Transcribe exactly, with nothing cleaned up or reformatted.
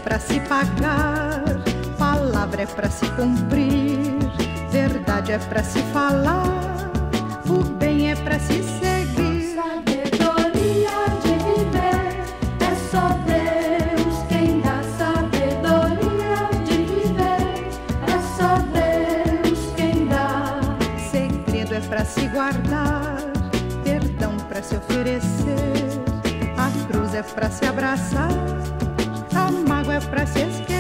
pra se pagar, palavra é pra se cumprir, verdade é pra se falar, o bem é pra se seguir. Sabedoria de viver, é só Deus quem dá. Sabedoria de viver, é só Deus quem dá. Segredo é pra se guardar, perdão pra se oferecer, a cruz é pra se abraçar, a mágoa é pra se esquecer.